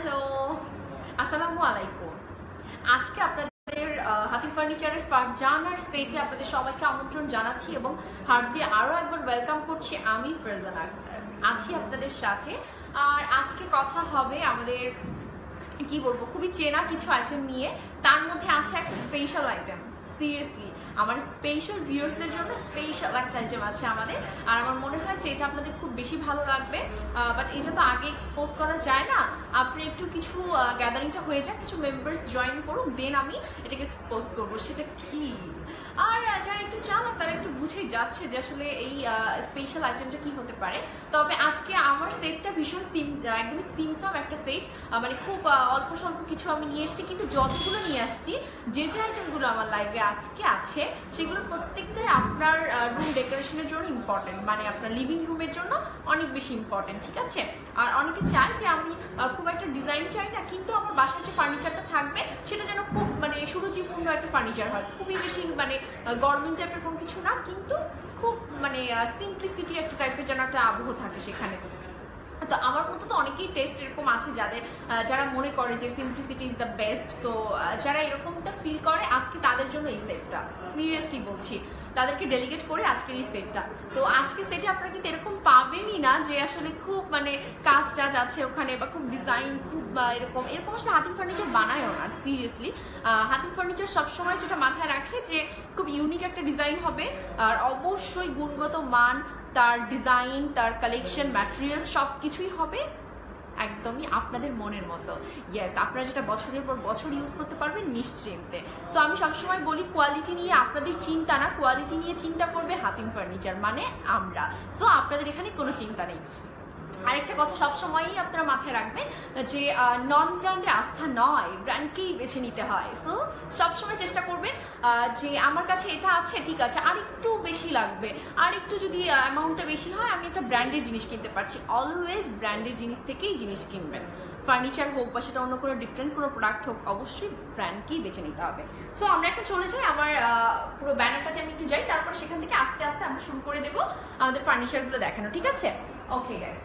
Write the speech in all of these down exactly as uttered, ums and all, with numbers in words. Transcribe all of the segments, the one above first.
Hello, আসসালামু আলাইকুম। আজকে আপনাদের হাতিম ফার্নিচারের ফারজানার সেটে আপনাদের সবাইকে আমন্ত্রণ জানাচ্ছি এবং হার্ট দিয়ে আরও একবার ওয়েলকাম করছি। আমি ফারজানা আক্তার আছি আপনাদের সাথে। আর আজকে কথা হবে আমাদের কি বলবো খুবই চেনা কিছু আইটেম নিয়ে। তার মধ্যে আছে একটা স্পেশাল আইটেম, সিরিয়াসলি আমার স্পেশাল ভিউয়ার্সদের জন্য স্পেশাল একটা আইটেম আছে আমাদের। আর আমার মনে হয় যে এটা আপনাদের খুব বেশি ভালো লাগবে, বাট এটা তো আগে এক্সপোজ করা যায় না। আপনি একটু কিছু গ্যাদারিংটা হয়ে যাক, কিছু মেম্বার্স জয়েন করুন, দেন আমি এটাকে এক্সপোজ করবো সেটা কি। আর যারা একটু চালাক তারা একটু বুঝেই যাচ্ছে যে আসলে এই স্পেশাল আইটেমটা কি হতে পারে। তবে আজকে আমার সেটটা ভীষণ সিম একদমই সিমসাম একটা সেট, মানে খুব অল্প স্বল্প কিছু আমি নিয়ে এসেছি, কিন্তু যতগুলো নিয়ে আসছি যে যে আইটেমগুলো আমার লাইভে আজকে আছে সেগুলো প্রত্যেকটাই আপনার রুম ডেকোরেশনের জন্য ইম্পর্টেন্ট, মানে আপনার লিভিং রুমের জন্য অনেক বেশি ইম্পর্টেন্ট, ঠিক আছে। আর অনেকে চায় যে আমি খুব একটা ডিজাইন চাই না, কিন্তু আমার বাসায় যে ফার্নিচারটা থাকবে সেটা যেন খুব মানে সুরুচিপূর্ণ একটা ফার্নিচার হয়, খুবই বেশি মানে গভর্নমেন্ট টাইপের কোনো কিছু না, কিন্তু খুব মানে সিম্পলিসিটি একটা টাইপের যেন একটা আবহ থাকে সেখানে। তো আমার মতো তো অনেকেই টেস্ট এরকম আছে যাদের যারা মনে করে যে simplicity is the best. So যারা এরকমটা ফিল করে আজকে তাদের জন্য এই সেটটা, সিরিয়াসলি বলছি, তাদেরকে ডেলিগেট করে আজকের এই সেটটা। তো আজকে সেটে আপনারা কিন্তু এরকম পাবেনই না যে আসলে খুব মানে কাজ টাজ আছে ওখানে বা খুব ডিজাইন খুব এরকম এরকম আসলে হাতিম ফার্নিচার বানায়ও না। সিরিয়াসলি হাতিম ফার্নিচার সবসময় যেটা মাথায় রাখে যে খুব ইউনিক একটা ডিজাইন হবে, আর অবশ্যই গুণগত মান, তার ডিজাইন, তার কালেকশন, ম্যাটেরিয়ালস সব কিছুই হবে একদমই আপনাদের মনের মতো। ইয়েস, আপনারা যেটা বছরের পর বছর ইউজ করতে পারবেন নিশ্চিন্তে। সো আমি সবসময় বলি কোয়ালিটি নিয়ে আপনাদের চিন্তা না, কোয়ালিটি নিয়ে চিন্তা করবে হাতিম ফার্নিচার, মানে আমরা। সো আপনাদের এখানে কোনো চিন্তা নেই। আরেকটা কথা সবসময়ই আপনারা মাথায় রাখবেন যে নন ব্র্যান্ডে আস্থা নয়, ব্র্যান্ডকেই বেছে নিতে হয়। সো সবসময় চেষ্টা করবেন যে আমার কাছে এটা আছে, ঠিক আছে, আর একটু বেশি লাগবে, আর একটু যদি অ্যামাউন্টটা বেশি হয় আমি একটা ব্র্যান্ডের জিনিস কিনতে পারছি। অলওয়েজ ব্র্যান্ডের জিনিস থেকেই জিনিস কিনবেন, ফার্নিচার হোক বা সেটা অন্য কোনো ডিফারেন্ট কোনো প্রোডাক্ট হোক, অবশ্যই ব্র্যান্ডকেই বেছে নিতে হবে। সো আমরা এখন চলে যাই আমার পুরো ব্যানারটাতে আমি একটু যাই, তারপর সেখান থেকে আস্তে আস্তে আমরা শুরু করে দেবো আমাদের ফার্নিচারগুলো দেখানো, ঠিক আছে। ওকে গাইস,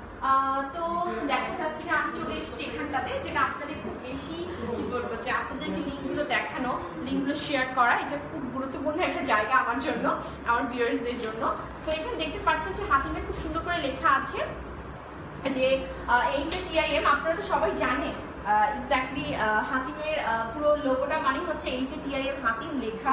তো দেখা যাচ্ছে যে আমি চলে এসেছি এখানটাতে, যেটা আপনাদের খুব বেশি কি বলবো যে আপনাদেরকে লিঙ্কগুলো দেখানো, লিঙ্কগুলো শেয়ার করা, এটা খুব গুরুত্বপূর্ণ একটা জায়গা আমার জন্য, আমার ভিউয়ার্সদের জন্য। সো এখানে দেখতে পাচ্ছেন যে হাতিমে খুব সুন্দর করে লেখা আছে যে H A T I M. আপনারা তো সবাই জানেন এক্স্যাক্টলি হাতিমের পুরো লোগোটা মানে হচ্ছে H A T I M Hatim লেখা,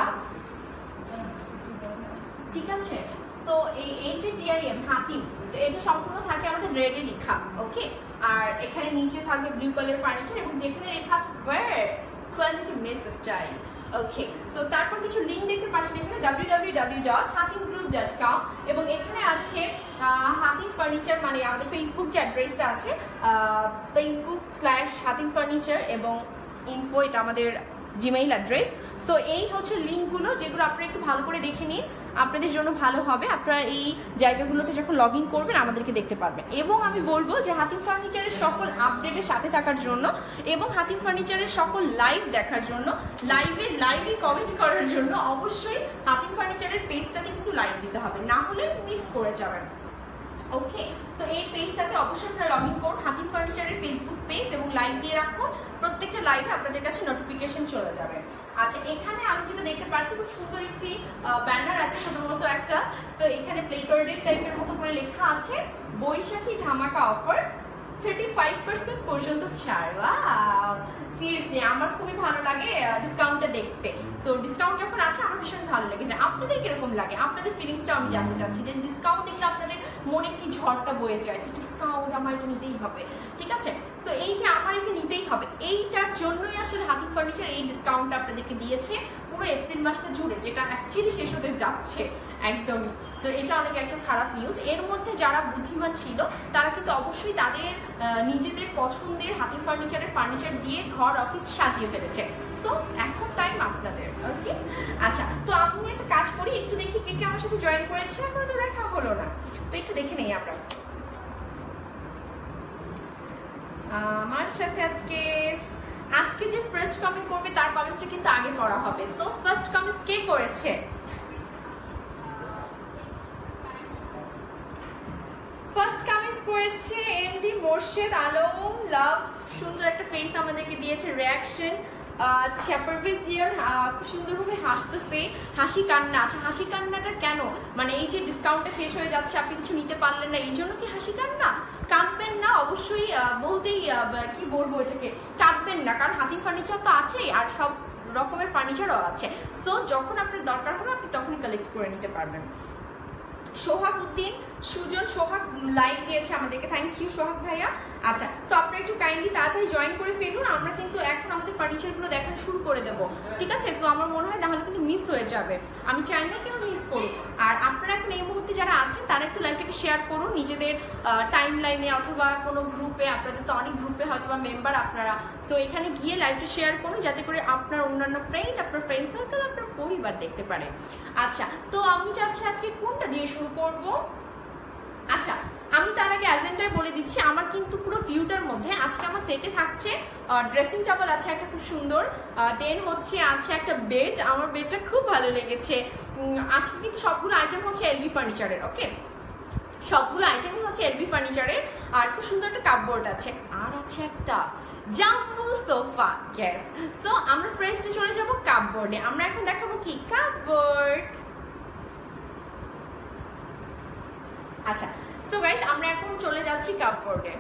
ঠিক আছে। সো এই H A T I M Hatim, তো এটা সম্পূর্ণ থাকে আমাদের রেডে লেখা, ওকে। আর এখানে নিচে থাকবে ব্লু কালার ফার্নিচার এবং যেখানে লেখা আছে where quality meets style, okay. So তারপর কিছু লিঙ্ক দেখতে পাচ্ছেন এখানে W W W dot Hatim group dot com, এবং এখানে আছে হাতিম ফার্নিচার, মানে আমাদের ফেসবুক যে অ্যাড্রেসটা আছে ফেসবুক স্ল্যাশ হাতিম ফার্নিচার এবং ইনফো, এটা আমাদের জিমেইল অ্যাড্রেস। সো এই হচ্ছে লিঙ্কগুলো যেগুলো আপনারা একটু ভালো করে দেখে নিন, আপনাদের জন্য ভালো হবে। আপনারা এই জায়গাগুলোতে যখন লগ ইন করবেন আমাদেরকে দেখতে পারবেন। এবং আমি বলবো যে হাতিম ফার্নিচারের সকল আপডেটের সাথে থাকার জন্য এবং হাতিম ফার্নিচারের সকল লাইভ দেখার জন্য, লাইভে লাইভে কমেন্ট করার জন্য অবশ্যই হাতিম ফার্নিচারের পেজটাতে কিন্তু লাইভ দিতে হবে, না হলে মিস করে যাবেন, ওকে। তো এই পেজটাতে অবশ্যই আপনারা লগ ইন করুন, হাতিম ফার্নিচারের ফেসবুক পেজ, এবং লাইভ দিয়ে রাখুন, প্রত্যেকটা লাইভে আপনাদের কাছে নোটিফিকেশন চলে যাবে। আচ্ছা, এখানে আমি যেটা দেখতে পাচ্ছি খুব সুন্দর একটি ব্যানার আছে ছোটোর মতো একটা। সো এখানে প্লে কার্ডের টাইপের মতো করে লেখা আছে বৈশাখী ধামাকা অফার, থার্টি ফাইভ পার্সেন্ট পর্যন্ত ছাড়। ওয়াও, সিরিয়াসলি আমার খুবই ভালো লাগে ডিসকাউন্টটা দেখতে। সো ডিসকাউন্ট যখন আছে আমার ভীষণ ভালো লেগেছে। আপনাদের কিরকম লাগে, আপনাদের ফিলিংসটা আমি জানতে চাচ্ছি, যে ডিসকাউন্ট দেখলে আপনাদের মনে কি ঝড়টা বয়ে যায় যে ডিসকাউন্ট আমার এটা নিতেই হবে, ঠিক আছে। সো এই যে আমার এটা নিতেই হবে, এইটার জন্যই আসলে হাতিম ফার্নিচার এই ডিসকাউন্টটা আপনাদেরকে দিয়েছে পুরো এপ্রিল মাসটা জুড়ে, যেটা অ্যাকচুয়ালি শেষ হতে যাচ্ছে একদমই। তো এটা অনেক একটা খারাপ নিউজ। এর মধ্যে যারা বুদ্ধিমান ছিল তারা কিন্তু অবশ্যই তাদের নিজেদের পছন্দের হাতিম ফার্নিচারের ফার্নিচার দিয়ে ঘর অফিস সাজিয়ে ফেলেছে। সো এখন টাইম আপনাদের, ওকে। আচ্ছা, তো আমি একটা কাজ করি, একটু দেখি কে কে আমার সাথে জয়েন করেছে, এখন তো দেখা হলো না, তো একটু দেখে নেই আমরা। আমার সাথে আজকে আজকে যে ফার্স্ট কমেন্ট করবে তার কমেন্টসটা কিন্তু আগে পড়া হবে। সো ফার্স্ট কমেন্টস কে করেছে? ফার্স্ট কমেন্টস করেছে করেছে এমডি মোর্শেদ আলম লাভ, সুন্দর একটা ফেস আমাদেরকে দিয়েছে, রিয়াকশন। আচ্ছা পারভেজ লিওন খুব সুন্দরভাবে হাসতেছে, হাসি কান্না। আচ্ছা হাসি কান্নাটা কেন, মানে এই যে ডিসকাউন্টটা শেষ হয়ে যাচ্ছে আপনি কিছু নিতে পারলেন না এই জন্য কি হাসি কান্না? কাঁদবেন না, অবশ্যই বলতেই কি বলবো এটাকে, কাঁদবেন না, কারণ হাতিম ফার্নিচার তো আছেই আর সব রকমের ফার্নিচারও আছে। সো যখন আপনার দরকার হবে আপনি তখনই কালেক্ট করে নিতে পারবেন। সোহাগ উদ্দিন সুজন, সোহাগ লাইক দিয়েছে আমাদেরকে, থ্যাংক ইউ সোহাগ ভাইয়া। আচ্ছা সো আপনারা একটু কাইন্ডলি তাড়াতাড়ি জয়েন করে ফেলুন, আমরা কিন্তু এখন আমাদের ফার্নিচারগুলো দেখানো শুরু করে দেবো, ঠিক আছে? সো আমার মনে হয় নাহলে কিন্তু মিস হয়ে যাবে, আমি চাই না কেউ মিস করুন। আর আপনারা এখন এই মুহূর্তে যারা আছেন তারা একটু লাইভটাকে শেয়ার করুন নিজেদের টাইম লাইনে অথবা কোনো গ্রুপে, আপনাদের তো অনেক গ্রুপে হয়তো বা মেম্বার আপনারা, সো এখানে গিয়ে লাইভটা শেয়ার করুন যাতে করে আপনার অন্যান্য ফ্রেন্ড, আপনার ফ্রেন্ড সার্কেল, আপনার পরিবার দেখতে পারে। আচ্ছা তো আমি চাচ্ছি আজকে কোনটা দিয়ে শুরু করব? আচ্ছা আমি তার আগে এজেন্ডায় বলে দিচ্ছি, আমার কিন্তু পুরো ভিউটার মধ্যে আজকে আমার সেটে থাকছে ড্রেসিং টেবিল আছে একটা খুব সুন্দর, দেন হচ্ছে আছে একটা বেড, আমার বেডটা খুব ভালো লেগেছে। আজকে কিন্তু সবগুলো আইটেম হচ্ছে এলবি ফার্নিচারের, ওকে সবগুলো আইটেমই হচ্ছে এলবি ফার্নিচারের, আর খুব সুন্দর একটা কাপবোর্ড আছে, আর আছে একটা জাম্বু সোফা। ইয়েস, সো আমরা ফ্রেশে চলে যাব কাপবোর্ডে। আমরা এখন দেখাবো কি কাপবোর্ড। আচ্ছা সো গাইস আমরা এখন চলে যাচ্ছি কাপবোর্ডে।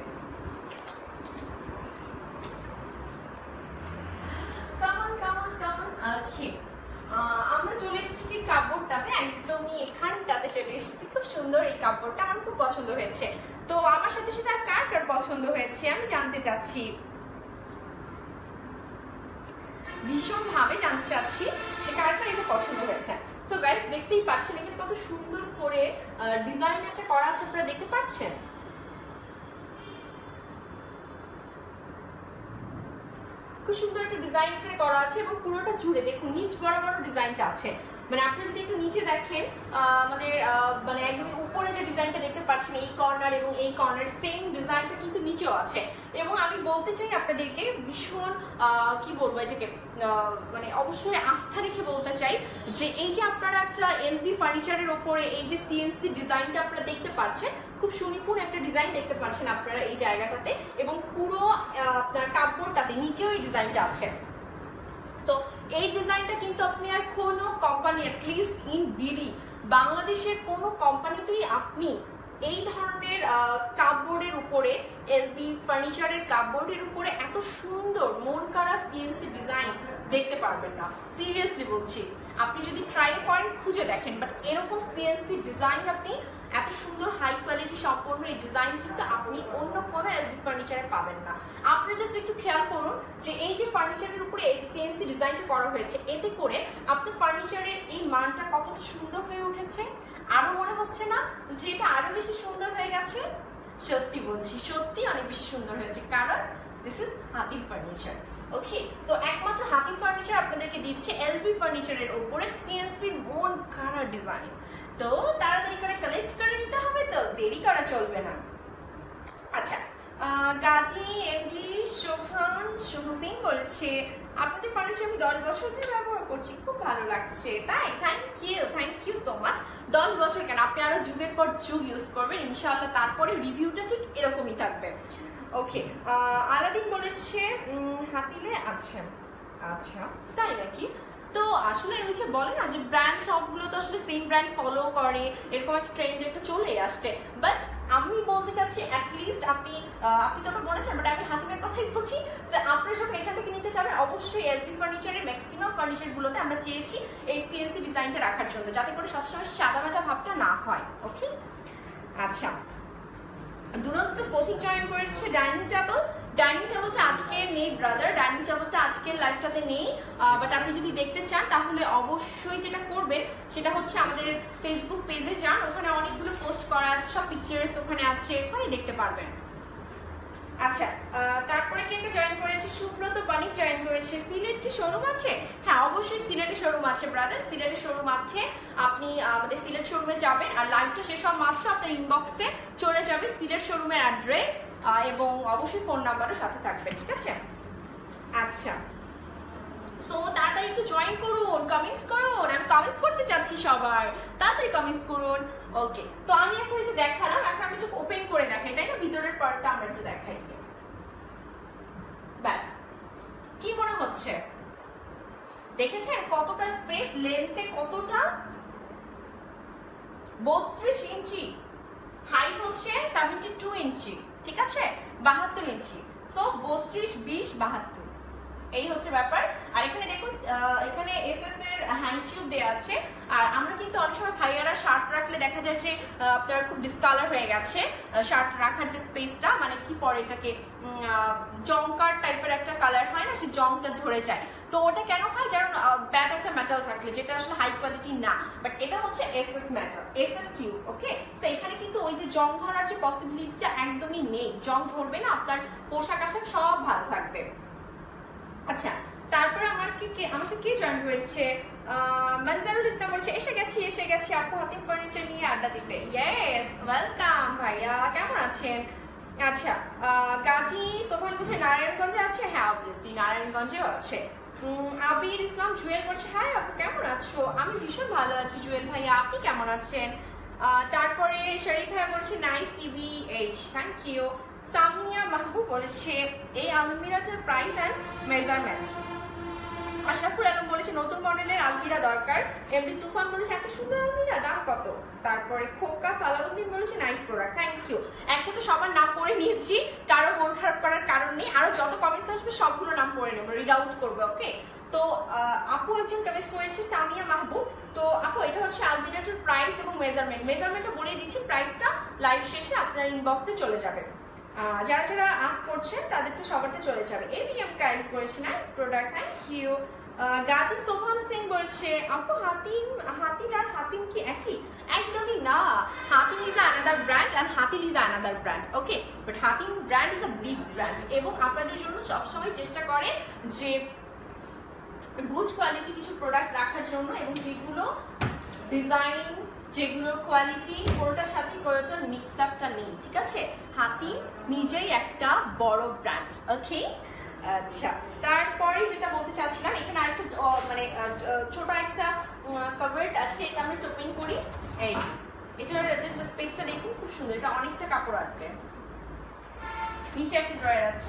কামান কামান কামান ওকে, আমরা চলে এসেছি কাপবোর্ডটাতে, একদমই এখানটাতে চলে এসেছি। খুব সুন্দর এই কাপড়টা, আমার খুব পছন্দ হয়েছে। তো আমার সাথে সাথে আর কার কার পছন্দ হয়েছে আমি জানতে চাচ্ছি, ভীষণ ভাবে জানতে চাচ্ছি যে কার কার এটা পছন্দ হয়েছে। সো গাইস দেখতেই পাচ্ছেন এখানে কত সুন্দর করে ডিজাইন একটা করা আছে, আপনারা দেখতে পাচ্ছেন। খুব সুন্দর একটা ডিজাইন এখানে করা আছে এবং পুরোটা জুড়ে দেখুন নিচ বরাবর ডিজাইনটা আছে, মানে আপনি যদি একটু নিচে দেখেন আমাদের মানে একদমই উপরে যে ডিজাইনটা দেখতে পাচ্ছেন এই কর্নার এবং এই কর্নার সেম ডিজাইনটা কিন্তু নিচেও আছে। এবং আমি বলতে চাই আপনাদেরকে ভীষণ কি বলবো এটাকে, মানে অবশ্যই আস্থা রেখে বলতে চাই যে এই যে আপনারা একটা এলবি ফার্নিচারের ওপরে এই যে সিএনসি ডিজাইনটা আপনারা দেখতে পাচ্ছেন, খুব সুনিপুণ একটা ডিজাইন দেখতে পাচ্ছেন আপনারা এই জায়গাটাতে, এবং পুরো আপনার কাপড়টাতে নিচেও এই ডিজাইনটা আছে। সো এই ডিজাইনটা কিন্তু আপনি আর কোনো কোম্পানি, অ্যাটলিস্ট ইন বিডি বাংলাদেশের কোনো কোম্পানিতেই আপনি এই ধরনের কাপবোর্ডের উপরে, এলবি ফার্নিচারের কাপবোর্ডের উপরে এত সুন্দর মন কাড়া সিএনসি ডিজাইন দেখতে পারবেন না। সিরিয়াসলি বলছি, আপনি যদি ট্রাই করেন খুঁজে দেখেন, বাট এরকম সিএনসি ডিজাইন আপনি এত সুন্দর হাই কোয়ালিটি সম্পন্ন এই ডিজাইন কিন্তু আপনি অন্য কোনো এলবি ফার্নিচারে পাবেন না। আপনি জাস্ট একটু খেয়াল করুন যে এই যে ফার্নিচারের উপরে এই সিএনসি ডিজাইনটা করা হয়েছে, এতে করে আপনার ফার্নিচারের এই মানটা কতটা সুন্দর হয়ে উঠেছে। আরো মনে হচ্ছে না যে এটা আরো বেশি সুন্দর হয়ে গেছে? সত্যি বলছি, সত্যি অনেক বেশি সুন্দর হয়েছে, কারণ this is Hatim furniture. Okay, so একমাত্র হাতিম ফার্নিচার আপনাদেরকে দিচ্ছে এলবি ফার্নিচারের উপরে সিএনসি মন কাড়া ডিজাইন। তো তাড়াতাড়ি করে কালেক্ট করে নিতে হবে, তো দেরি করা চলবে না। আচ্ছা গাজী এমডি সোহান সোহসিন বলেছে আপনাদের ফার্নিচার আমি দশ বছর ধরে ব্যবহার করছি, খুব ভালো লাগছে। তাই thank you, thank you so much. দশ বছর কেন, আপনি আরো যুগের পর যুগ ইউজ করবেন ইনশাআল্লাহ, তারপরে রিভিউটা ঠিক এরকমই থাকবে। ওকে, আলাদিন বলেছে হাতিলে আছে। আচ্ছা তাই নাকি? তো আসলে ওই যে বলে না যে ব্র্যান্ড সবগুলো তো আসলে সেম ব্র্যান্ড ফলো করে, এরকম একটা ট্রেন্ড একটা চলে আসছে। বাট আমি বলতে চাচ্ছি অ্যাটলিস্ট আপনি আপনি তো ওটা বলেছেন, বাট আমি হাতিমের কথাই বলছি যে আপনারা যখন এখান থেকে নিতে চাবেন অবশ্যই এলবি ফার্নিচারের ম্যাক্সিমাম ফার্নিচারগুলোতে আমরা চেয়েছি এই সিএনসি ডিজাইনটা রাখার জন্য, যাতে করে সবসময় সাদামাটা ভাবটা না হয়। ওকে, আচ্ছা দুরন্ত পথিক জয়েন করেছে ডাইনিং টেবিল। ডাইনিং টেবিলটা আজকে নেই ব্রাদার, ডাইনিং টেবিলটা আজকের লাইভটাতে নেই, বাট আপনি যদি দেখতে চান তাহলে অবশ্যই যেটা করবেন সেটা হচ্ছে আমাদের ফেসবুক পেজে যান, ওখানে অনেকগুলো পোস্ট করা আছে, সব পিকচার্স ওখানে আছে, ওখানে দেখতে পারবেন। আচ্ছা তারপরে কে কে জয়েন করেছে? সুব্রত বাণিক জয়েন করেছে। সিলেট কি শোরুম আছে? হ্যাঁ অবশ্যই সিলেটে শোরুম আছে ব্রাদার, সিলেটে শোরুম আছে। আপনি আমাদের সিলেট শোরুমে যাবেন, আর লাইভটা শেষ হওয়া মাত্র আপনার ইনবক্সে চলে যাবে সিলেট শোরুমের অ্যাড্রেস এবং অবশ্যই ফোন নাম্বারও সাথে থাকবে, ঠিক আছে? আচ্ছা সো তাড়াতাড়ি একটু জয়েন করুন, কমেন্টস করুন, আমি কমেন্টস করতে চাচ্ছি সবার, তাড়াতাড়ি কমেন্টস করুন। ওকে, তো আমি এখন একটু দেখালাম, এখন আমি একটু ওপেন করে দেখাই, তাই না? ভিতরের পার্টটা আমরা একটু দেখাই। ব্যাস, কি মনে হচ্ছে? দেখেছেন কতটা স্পেস, লেন্থে কতটা, বত্রিশ ইঞ্চি, হাইট হচ্ছে সেভেন্টি টু ইঞ্চি, ঠিক আছে, বাহাত্তর ইঞ্চি। সো বত্রিশ, বিশ, বাহাত্তর, এই হচ্ছে ব্যাপার। আর এখানে দেখুন, এখানে এসএস এর হ্যান্ড টিউব দেওয়া আছে। আর আমরা কিন্তু অনেক সময় ভাইয়ারা শার্ট রাখলে দেখা যায় যে আপনার খুব ডিসকালার হয়ে গেছে শার্ট রাখার যে স্পেসটা, মানে কি পরে এটাকে জংকার টাইপের একটা কালার হয় না, সেই জংটা ধরে যায়। তো ওটা কেন হয়? কারণ ব্যাট একটা মেটাল থাকলে, যেটা আসলে হাই কোয়ালিটি না, বাট এটা হচ্ছে SS metal, SS tube. Okay, so এখানে কিন্তু ওই যে জং ধরার যে পসিবিলিটিটা একদমই নেই, জং ধরবে না, আপনার পোশাক আশাক সব ভালো থাকবে। আচ্ছা, তারপরে আমার কি আমার সাথে কে জয়েন করেছে? মনজারুল ইসলাম বলছে এসে গেছি এসে গেছি আপু হাতিম ফার্নিচার নিয়ে আড্ডা দিতে। ইয়েস, ওয়েলকাম ভাইয়া, কেমন আছেন? আচ্ছা, গাজী সোফান বলছে নারায়ণগঞ্জে আছে। হ্যাঁ, অবভিয়াসলি নারায়ণগঞ্জেও আছে। আবির ইসলাম জুয়েল বলছে হাই আপু কেমন আছো? আমি ভীষণ ভালো আছি জুয়েল ভাইয়া, আপনি কেমন আছেন? তারপরে শরীফ ভাইয়া বলছে nice CBH, thank you. Samia Mahbub বলেছে এই আলমিরাটার price and measurement. Ashraful Alam বলেছে নতুন মডেলের আলমিরা দরকার। এমডি তুফান বলেছে এত সুন্দর আলমিরা, দাম কত? তারপরে খোকা সালাউদ্দিন বলেছে নাইস প্রোডাক্ট, থ্যাংক ইউ। একসাথে সবার নাম পড়ে নিয়েছি, কারো মন খারাপ করার কারণ নেই, আরো যত কমেন্টস আসবে সবগুলো নাম পড়ে নেবো, রিড আউট করবো। ওকে, তো আপু একজন কমেন্টস করেছে সামিয়া মাহবুব। তো আপু এটা হচ্ছে আলমিরাটার প্রাইস এবং মেজারমেন্ট, মেজারমেন্টটা বলে দিচ্ছি, প্রাইসটা লাইভ শেষে আপনার ইনবক্সে চলে যাবে। যারা যারা আস করছেন তাদেরটা সবারটা চলে যাবে। এবিএম গাইস বলেছে nice product, thank you. Gazi Sohan Singh বলছে আপু হাতিম হাতিল আর হাতিম কি একই? একদমই না, Hatim is another brand and Hatil is another brand. Okay, but Hatim brand is a big brand এবং আপনাদের জন্য সবসময় চেষ্টা করে যে গুড কোয়ালিটি কিছু প্রোডাক্ট রাখার জন্য, এবং যেগুলো ডিজাইন, যেগুলোর কোয়ালিটি কোনোটার সাথে কোনোটার মিক্স আপটা নেই, ঠিক আছে? হাতিম নিজেই একটা বড় ব্র্যান্ড। ওকে, আচ্ছা, তারপরে যেটা বলতে চাচ্ছিলাম, এখানে আরেকটা মানে ছোট একটা কভার্ড আছে, এটা আমি ওপেন করি। এই এছাড়া জাস্ট স্পেসটা দেখুন, খুব সুন্দর, এটা অনেকটা কাপড় রাখবে। নিচে একটা ড্রয়ার আছে।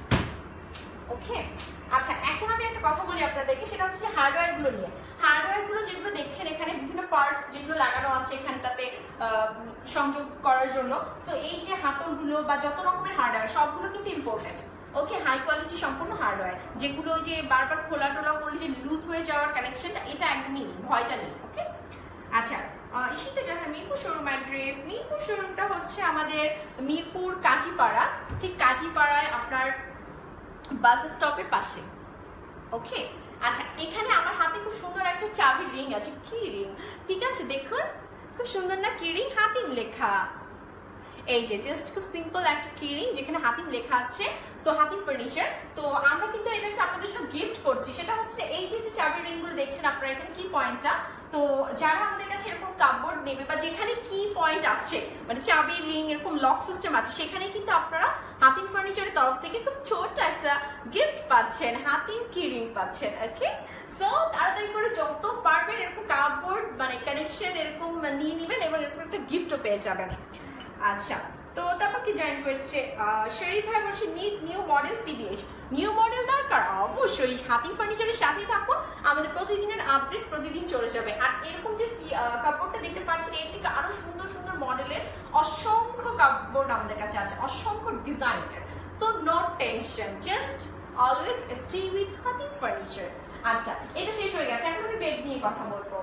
ওকে, আচ্ছা, এখন আমি একটা কথা বলি আপনাদেরকে, সেটা হচ্ছে হার্ডওয়্যার গুলো নিয়ে। হার্ডওয়্যার গুলো যেগুলো দেখছেন এখানে বিভিন্ন পার্টস যেগুলো লাগানো আছে এখানটাতে সংযোগ করার জন্য, তো এই যে হাতলগুলো বা যত রকমের হার্ডওয়্যার সবগুলো কিন্তু ইম্পর্টেন্ট। ওকে, হাই কোয়ালিটি সম্পূর্ণ হার্ডওয়্যার, যেগুলো যে বারবার খোলা টোলা করলে যে লুজ হয়ে যাওয়ার কানেকশনটা, এটা একদমই নেই, ভয়টা নেই। ওকে, আচ্ছা, ইসিতে যারা মিরপুর শোরুম অ্যাড্রেস, মিরপুর শোরুমটা হচ্ছে আমাদের মিরপুর কাজীপাড়া, ঠিক কাজীপাড়ায় আপনার বাস স্টপের পাশে। ওকে, আচ্ছা, এখানে আমার হাতে খুব সুন্দর একটা চাবির রিং আছে। কি রিং? ঠিক আছে, দেখুন খুব সুন্দর না কি রিং? হাতিম লেখা। এই যে জাস্ট খুব সিম্পল একটা কি রিং যেখানে হাতিম লেখা আছে। So Hatim furniture. তো আমরা কিন্তু এটা আপনাদের সব গিফট করছি, সেটা হচ্ছে এই যে চাবির রিং গুলো দেখছেন আপনারা এখানে, কি পয়েন্টটা, তো যারা আমাদের কাছে এরকম কাপবোর্ড নেবে বা যেখানে কি পয়েন্ট আছে, মানে চাবির রিং এরকম লক সিস্টেম আছে, সেখানে কিন্তু আপনারা হাতিম ফার্নিচারের তরফ থেকে খুব ছোট একটা গিফট পাচ্ছেন, হাতিম কি রিং পাচ্ছেন। ওকে, সো তাড়াতাড়ি করে যত পারবেন এরকম কাপবোর্ড মানে কানেকশন এরকম নিয়ে নেবেন এবং এরকম একটা গিফটও পেয়ে যাবেন। আচ্ছা, তো তারপর কি জয়েন করেছে শরীফ ভাই বলছে need new model CBH. New model দরকার? অবশ্যই, হাতিম ফার্নিচারের সাথেই থাকুন, আমাদের প্রতিদিনের আপডেট প্রতিদিন চলে যাবে। আর এরকম যে কাপড়টা দেখতে পাচ্ছেন, এর থেকে আরো সুন্দর সুন্দর মডেলের অসংখ্য কাপড় আমাদের কাছে আছে, অসংখ্য ডিজাইনের। So no tension, just always stay with Hatim furniture. আচ্ছা, এটা শেষ হয়ে গেছে, এখন আমি বেড নিয়ে কথা বলবো।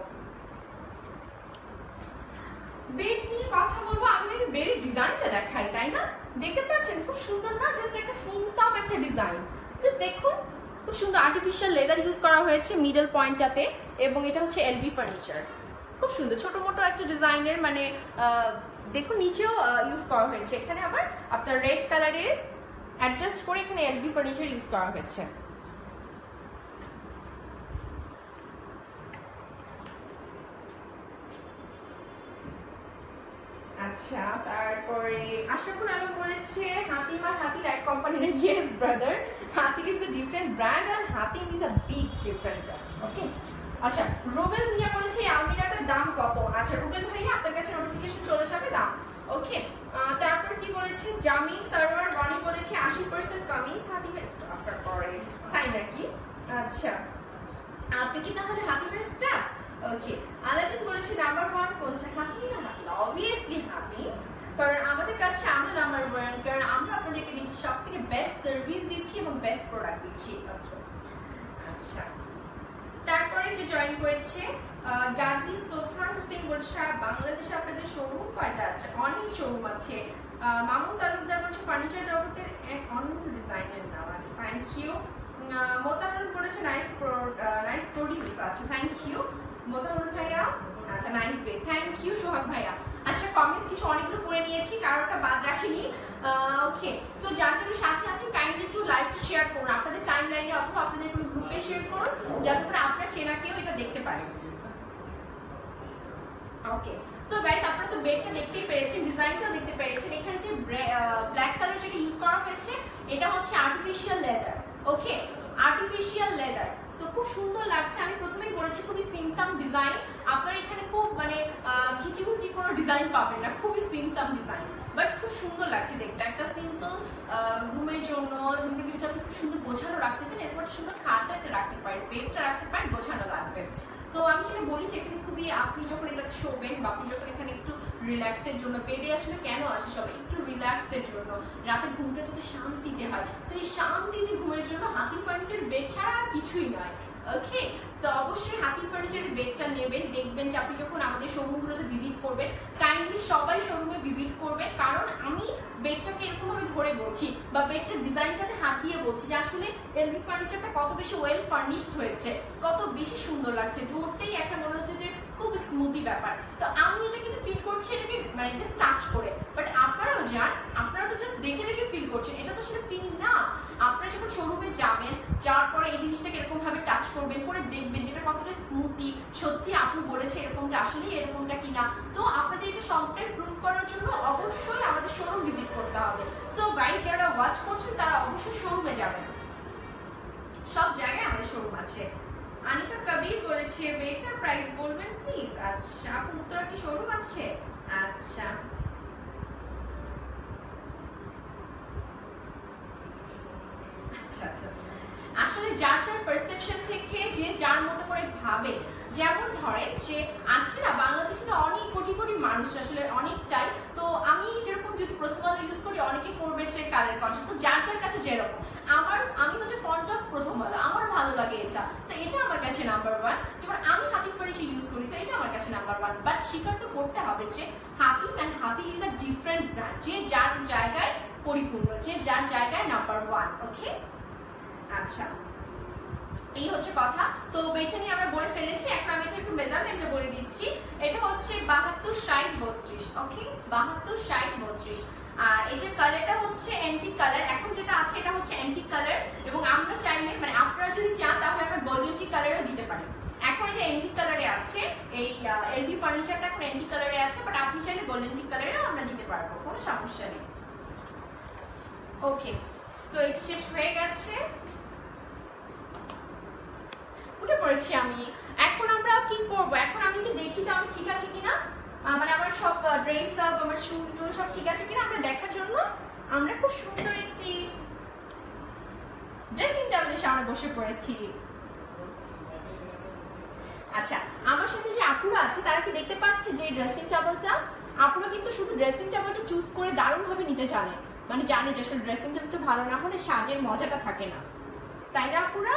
বেড নিয়ে কথা বলবো, আমি বেডের ডিজাইনটা দেখাই, তাই না? দেখতে পাচ্ছেন খুব সুন্দর না? জাস্ট একটা সিমসাম একটা ডিজাইন, জাস্ট দেখুন খুব সুন্দর আর্টিফিশিয়াল লেদার ইউজ করা হয়েছে মিডল পয়েন্টটাতে, এবং এটা হচ্ছে এলবি ফার্নিচার। খুব সুন্দর ছোট মোটো একটা ডিজাইনের, মানে দেখুন নিচেও ইউজ করা হয়েছে। এখানে আবার আপনার রেড কালারের অ্যাডজাস্ট করে এখানে এলবি ফার্নিচার ইউজ করা হয়েছে। আচ্ছা, তারপরে আশরাফুল আলম বলেছে হাতিম আর হাতির এক কোম্পানি না। Yes brother, Hatir is a different brand আর Hatim is a big different brand. Okay, আচ্ছা রুবেল ভাইয়া বলেছে এই আলমিরাটার দাম কত? আচ্ছা রুবেল ভাইয়া আপনার কাছে নোটিফিকেশন চলে যাবে দাম। ওকে, তারপর কি বলেছে জামিন সার্ভার বনি বলেছে আশি পার্সেন্ট কামিং হাতিমের স্টাফার করে, তাই নাকি? আচ্ছা, আপনি কি তাহলে হাতিমের স্টাফ? ওকে, আলাদিন বলেছে নাম্বার ওয়ান কোনটা, হাতিম না হাতিম? অবভিয়াসলি হাতিম, কারণ আমাদের কাছে আমরা নাম্বার ওয়ান, কারণ আমরা আপনাদেরকে দিচ্ছি সব থেকে বেস্ট সার্ভিস দিচ্ছি এবং বেস্ট প্রোডাক্ট দিচ্ছি। ওকে, আচ্ছা তারপরে যে জয়েন করেছে গাজী সোফান হোসেন বলছে বাংলাদেশে আপনাদের শোরুম কয়টা আছে? অনেক শোরুম আছে। মামুন তালুকদার বলছে ফার্নিচার জগতের এক অনন্য ডিজাইনের নাম আছে, থ্যাংক ইউ। মোতাহারুল বলেছে নাইস নাইস প্রোডিউস আছে, থ্যাংক ইউ মোতাহারুল ভাইয়া। আচ্ছা nice bed, thank you Sohag ভাইয়া। আচ্ছা কমেন্টস কিছু অনেকগুলো পড়ে নিয়েছি, কারোটা বাদ রাখিনি। ওকে, সো যার যারা সাথে আছেন কাইন্ডলি একটু লাইভটা শেয়ার করুন আপনাদের টাইম লাইনে অথবা আপনাদের কোনো গ্রুপে শেয়ার করুন, যাতে করে আপনার চেনা কেউ এটা দেখতে পারে। ওকে, সো গাইস আপনারা তো বেডটা দেখতেই পেরেছেন, ডিজাইনটাও দেখতে পেরেছেন। এখানে যে ব্ল্যাক কালার যেটা ইউজ করা হয়েছে এটা হচ্ছে artificial leather. Okay, artificial leather তো খুব সুন্দর লাগছে। আমি প্রথমেই বলেছি খুবই সিমসাম ডিজাইন, আপনারা এখানে খুব মানে খিচিখুচি কোনো ডিজাইন পাবেন না, খুবই সিমসাম ডিজাইন, বাট খুব সুন্দর লাগছে দেখতে। একটা সিম্পল রুমের জন্য রুমটাকে যদি আপনি খুব সুন্দর গোছানো রাখতে চান, এরপর সুন্দর খাটটা রাখতে পারেন, বেডটা রাখতে পারেন, গোছানো লাগবে। তো আমি যেটা বলি যে এখানে খুবই আপনি যখন এটাতে শোবেন বা আপনি যখন এখানে একটু রিল্যাক্সের জন্য, বেডে আসলে কেন আসে সবাই একটু রিল্যাক্সের জন্য, রাতে ঘুমটা যাতে শান্তিতে হয়, সেই শান্তিতে ঘুমের জন্য হাতিম ফার্নিচার বেড ছাড়া আর কিছুই নয়। ওকে, সো অবশ্যই হাতিম ফার্নিচারের বেডটা নেবেন। দেখবেন যে আপনি যখন আমাদের শোরুমগুলোতে ভিজিট করবেন, কাইন্ডলি সবাই শোরুমে ভিজিট করবেন, কারণ আমি বেডটাকে এরকম ভাবে ধরে বলছি বা বেডটার ডিজাইনটাতে হাত দিয়ে বলছি যে আসলে এলবি ফার্নিচারটা কত বেশি ওয়েল ফার্নিশড হয়েছে, কত বেশি সুন্দর লাগছে, ধরতেই একটা মনে হচ্ছে যে খুব স্মুদি ব্যাপার। তো আমি এটা কিন্তু ফিল করছি এটাকে মানে জাস্ট টাচ করে, বাট আপনারাও যান, আপনারা তো জাস্ট দেখে দেখে ফিল করছেন, এটা তো আসলে ফিল না। আপনারা যখন শোরুমে যাবেন, যাওয়ার পরে এই জিনিসটাকে এরকম ভাবে টাচ করবেন, করে দেখবেন যেটা কতটা স্মুথি, সত্যি আপনি বলেছে এরকমটা আসলেই এরকমটা কিনা। তো আপনাদের এটা সবটাই প্রুফ করার জন্য অবশ্যই আমাদের শোরুম ভিজিট করতে হবে। সো গাইস যারা ওয়াচ করছেন তারা অবশ্যই শোরুমে যাবেন, সব জায়গায় আমাদের শোরুম আছে। আনিকা কবির বলেছে বেটার প্রাইস বলবেন প্লিজ। আচ্ছা আপু উত্তরা কি শোরুম আছে? আচ্ছা আচ্ছা আচ্ছা আসলে যার যার পারসেপশন থেকে যে যার মতো করে ভাবে, যেমন ধরেন যে আছে না বাংলাদেশে তো অনেক কোটি কোটি মানুষ, আসলে অনেকটাই। তো আমি যেরকম যদি প্রথম আলো ইউজ করি, অনেকে করবে সে কালার কনসিয়াস, তো যার যার কাছে যেরকম। আমার আমি হচ্ছে ফন্ট অফ প্রথম আলো, আমার ভালো লাগে এটা, তো এটা আমার কাছে নাম্বার ওয়ান। যেমন আমি হাতিম ফার্নিচার ইউজ করি, তো এটা আমার কাছে নাম্বার ওয়ান। বাট স্বীকার তো করতে হবে যে Hatim and Hatim is a different brand, যে যার জায়গায় পরিপূর্ণ, যে যার জায়গায় নাম্বার ওয়ান। ওকে, আচ্ছা এই হচ্ছে কথা। তো বেটা নিয়ে আমরা বলে ফেলেছি, এখন আমি একটু মেজারমেন্টটা বলে দিচ্ছি। এটা হচ্ছে বাহাত্তর ষাট বত্রিশ। ওকে, বাহাত্তর ষাট বত্রিশ। আর এই যে কালারটা হচ্ছে অ্যান্টিক কালার, এখন যেটা আছে এটা হচ্ছে অ্যান্টিক কালার, এবং আমরা চাইলে মানে আপনারা যদি চান তাহলে আমরা গোল্ডেন টিক কালারও দিতে পারি। এখন এটা অ্যান্টিক কালারে আছে, এই এলবি ফার্নিচারটা এখন অ্যান্টিক কালারে আছে, বাট আপনি চাইলে গোল্ডেন টিক কালারেও আমরা দিতে পারবো, কোনো সমস্যা নেই। ওকে, সো এটা শেষ হয়ে গেছে, উঠে পড়েছি আমি। এখন আমরা কি করব? এখন আমি একটু দেখি তো আমি ঠিক আছে কিনা, মানে আমার সব ড্রেস আপ, আমার শু টু সব ঠিক আছে কিনা আমরা দেখার জন্য আমরা খুব সুন্দর একটি ড্রেসিং টেবিলের সামনে বসে পড়েছি। আচ্ছা আমার সাথে যে আপুরা আছে তারা কি দেখতে পাচ্ছে যে ড্রেসিং টেবিলটা? আপুরা কিন্তু শুধু ড্রেসিং টেবিলটা চুজ করে দারুণ ভাবে নিতে জানে, মানে জানে যে আসলে ড্রেসিং টেবিলটা ভালো না হলে সাজের মজাটা থাকে না, তাই না আপুরা?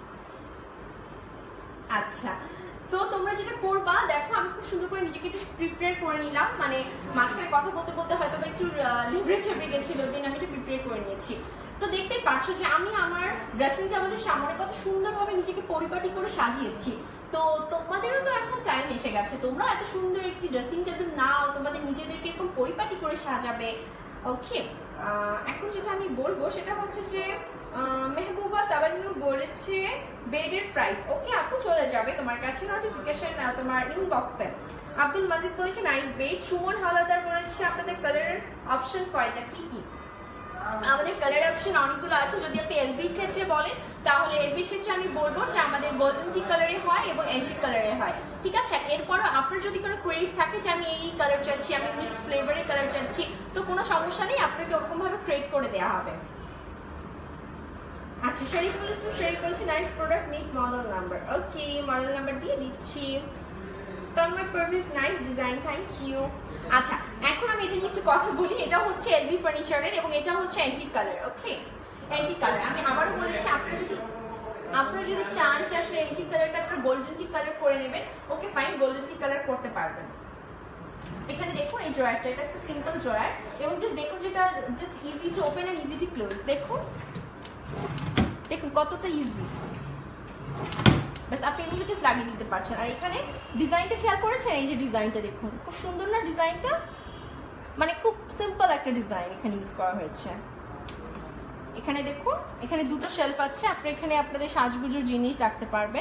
আচ্ছা, সো তোমরা যেটা করবা দেখো, আমি খুব সুন্দর করে নিজেকে একটু প্রিপেয়ার করে নিলাম, মানে মাঝখানে কথা বলতে বলতে হয়তো একটু লিভারেজ হয়ে গেছিল, দেন আমি একটু প্রিপেয়ার করে নিয়েছি। তো দেখতেই পারছো যে আমি আমার ড্রেসিং টেবিলের সামনে কত সুন্দরভাবে নিজেকে পরিপাটি করে সাজিয়েছি। তো তোমাদেরও তো এখন টাইম এসে গেছে, তোমরা এত সুন্দর একটি ড্রেসিং টেবিল নাও, তোমাদের নিজেদেরকে এরকম পরিপাটি করে সাজাবে। ওকে, এখন যেটা আমি বলবো সেটা হচ্ছে যে মেহবুবা তাবান্নুর বলেছে বেডের প্রাইস। ওকে আপু চলে যাবে তোমার কাছে নোটিফিকেশন তোমার ইনবক্সে। আব্দুল মাজিদ বলেছে নাইস বেড। সুমন হাওলাদার বলেছে আপনাদের কালারের অপশন কয়টা, কি কি? আমাদের কালার অপশন অনেকগুলো আছে। যদি আপনি এলবির ক্ষেত্রে বলেন তাহলে এলবির ক্ষেত্রে আমি বলবো যে আমাদের গোল্ডেন টি কালারে হয় এবং অ্যান্টিক কালারে হয়, ঠিক আছে? এরপরও আপনার যদি কোনো ক্রেজ থাকে যে আমি এই কালার চাচ্ছি, আমি মিক্সড ফ্লেভারের কালার চাচ্ছি, তো কোনো সমস্যা নেই, আপনাকে ওরকমভাবে ক্রিয়েট করে দেওয়া হবে। আচ্ছা, শরীফুল ইসলাম শরীফ বলছে nice product, need model number. Okay, model number দিয়ে দিচ্ছি। Tanmoy Parvez nice design, thank you. আচ্ছা, এখন আমি এটা নিয়ে একটু কথা বলি। এটা হচ্ছে এলবি ফার্নিচারের এবং এটা হচ্ছে antique colour. Okay, antique colour আমি আবারও বলেছি, আপনি যদি আপনারা যদি চান যে আসলে অ্যান্টিক কালারটা আপনারা গোল্ডেন টিক কালার করে নেবেন, okay fine, golden teak colour করতে পারবেন। এখানে দেখুন এই ড্রয়ারটা, এটা একটা সিম্পল ড্রয়ার এবং জাস্ট দেখুন যেটা just easy to open and easy to close. দেখুন দেখুন কতটা ইজি, বাস আপনি এগুলো জাস্ট লাগিয়ে দিতে পারছেন। আর এখানে ডিজাইনটা খেয়াল করেছেন, এই যে ডিজাইনটা দেখুন, খুব সুন্দর না ডিজাইনটা? মানে খুব সিম্পল একটা ডিজাইন এখানে ইউজ করা হয়েছে। এখানে দেখুন, এখানে দুটো শেলফ আছে, আপনি এখানে আপনাদের সাজগুজোর জিনিস রাখতে পারবেন।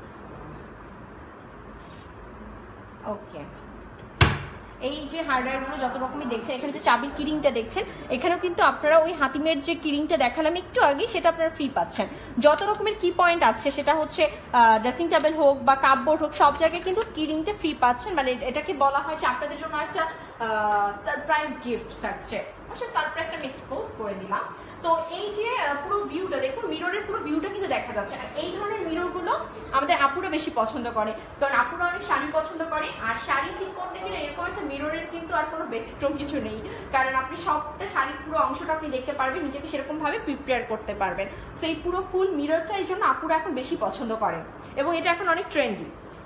ওকে, এই যে হার্ডওয়্যারগুলো যত রকমই দেখছেন, এখানে যে চাবির কিরিংটা দেখছেন, এখানেও কিন্তু আপনারা ওই হাতিমের যে কিরিংটা দেখালাম একটু আগে, সেটা আপনারা ফ্রি পাচ্ছেন। যত রকমের কি পয়েন্ট আছে, সেটা হচ্ছে ড্রেসিং টেবিল হোক বা কাপবোর্ড হোক, সব জায়গায় কিন্তু কিরিংটা ফ্রি পাচ্ছেন। মানে এটাকে বলা হয় যে আপনাদের জন্য একটা সারপ্রাইজ গিফট থাকছে। অবশ্যই সারপ্রাইজটা আমি এক্সপোজ করে দিলাম। তো এই যে পুরো ভিউটা দেখুন, মিররের পুরো ভিউটা কিন্তু দেখা যাচ্ছে। আর এই ধরনের মিররগুলো আমাদের আপুরা বেশি পছন্দ করে, কারণ আপুরা অনেক শাড়ি পছন্দ করে, আর শাড়ি ঠিক করতে গেলে এরকম একটা মিররের কিন্তু আর কোনো ব্যতিক্রম কিছু নেই, কারণ আপনি সবটা শাড়ির পুরো অংশটা আপনি দেখতে পারবেন, নিজেকে সেরকম ভাবে প্রিপেয়ার করতে পারবেন। তো এই পুরো ফুল মিররটা এই জন্য আপুরা এখন বেশি পছন্দ করে এবং এটা এখন অনেক ট্রেন্ডি।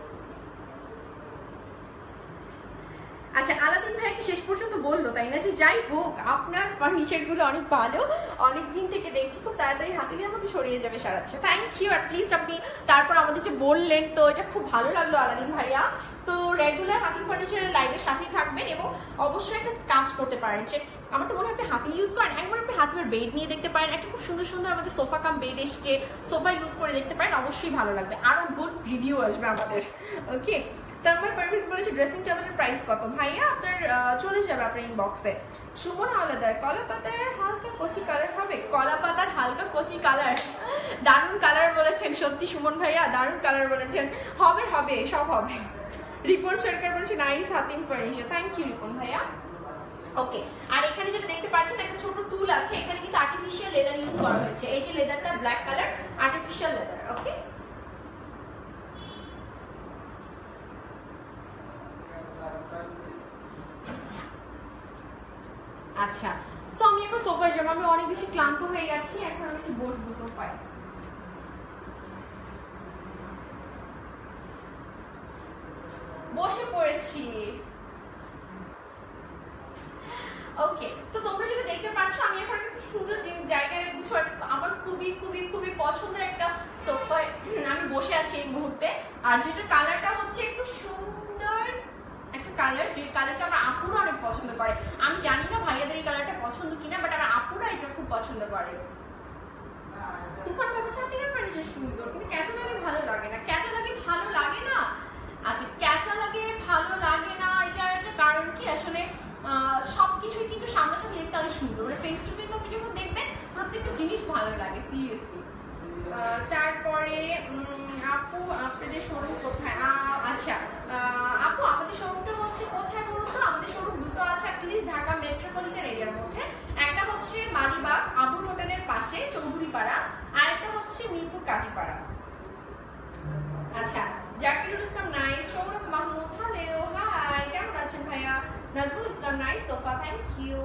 আচ্ছা, আলাদিন ভাইকে শেষ পর্যন্ত বললো, তাই না? যে যাই হোক, আপনার ফার্নিচারগুলো অনেক ভালো, অনেক দিন থেকে দেখছি, খুব তাড়াতাড়ি হাতিলের মধ্যে ছড়িয়ে যাবে সারাচ্ছে। থ্যাংক ইউ, অ্যাটলিস্ট আপনি তারপর আমাদের যে বললেন, তো এটা খুব ভালো লাগলো আলাদিন ভাইয়া। সো রেগুলার হাতিল ফার্নিচারের লাইভের সাথেই থাকবেন এবং অবশ্যই একটা কাজ করতে পারেন যে, আমার তো মনে হয় আপনি হাতিল ইউজ করেন, একবার আপনি হাতিলের বেড নিয়ে দেখতে পারেন। একটা খুব সুন্দর সুন্দর আমাদের সোফা কাম বেড এসছে, সোফা ইউজ করে দেখতে পারেন, অবশ্যই ভালো লাগবে, আরো গুড রিভিউ আসবে আমাদের। ওকে, তন্ময় পারভেজ বলেছে ড্রেসিং টেবিলের প্রাইস কত? ভাইয়া আপনার চলে যাবে আপনার ইনবক্সে। সুমন হাওলাদার কলা পাতার হালকা কচি কালার হবে? কলা পাতার হালকা কচি কালার, দারুণ কালার বলেছেন, সত্যি সুমন ভাইয়া দারুণ কালার বলেছেন। হবে হবে সব হবে। রিপন সরকার বলেছে nice Hatim furniture, thank you Ripon ভাইয়া। ওকে, আর এখানে যেটা দেখতে পাচ্ছেন একটা ছোট টুল আছে, এখানে কিন্তু আর্টিফিশিয়াল লেদার ইউজ করা হয়েছে। এই যে লেদারটা black colour, artificial leather. Okay, আচ্ছা, সো আমি এখন সোফায় যাবো, আমি অনেক বেশি ক্লান্ত হয়ে গেছি, এখন আমি একটু বসবো সোফায়। বসে পড়েছি। ওকে, সো তোমরা যেটা দেখতে পাচ্ছ, আমি এখন একটা সুন্দর জায়গায় বুঝছো, আমার খুবই খুবই খুবই পছন্দের একটা সোফায় আমি বসে আছি এই মুহূর্তে। আর যেটা কালারটা হচ্ছে একটু সুন্দর একটা কালার, যে কালারটা আমার আপুরা অনেক পছন্দ করে। আমি জানি না ভাইয়াদের এই কালারটা পছন্দ কিনা, বাট আমার আপুরা এটা খুব পছন্দ করে। তুফান ভাবে ছাতিনের ফার্নিচার সুন্দর, কিন্তু ক্যাটালগে ভালো লাগে না। ক্যাটালগে ভালো লাগে না? আচ্ছা, ক্যাটালগে ভালো লাগে না, এটার একটা কারণ কি? আসলে সবকিছুই কিন্তু সামনাসামনি দেখতে অনেক সুন্দর, মানে ফেস টু ফেস আপনি যখন দেখবেন প্রত্যেকটা জিনিস ভালো লাগে, সিরিয়াসলি। তারপরে আপু আপনাদের শোরুম কোথায়? আচ্ছা আপু, আমাদের শোরুমটা হচ্ছে কোথায় বলুন তো? আমাদের শোরুম দুটো আছে অ্যাটলিস্ট ঢাকা মেট্রোপলিটন এরিয়ার মধ্যে। একটা হচ্ছে মালিবাগ আবুল হোটেলের পাশে চৌধুরীপাড়া, আর একটা হচ্ছে মিরপুর কাজীপাড়া। আচ্ছা, Jakirul Islam nice, Sourav Mahmud hello hi, কেমন আছেন ভাইয়া? Nazmul Islam nice sofa, thank you.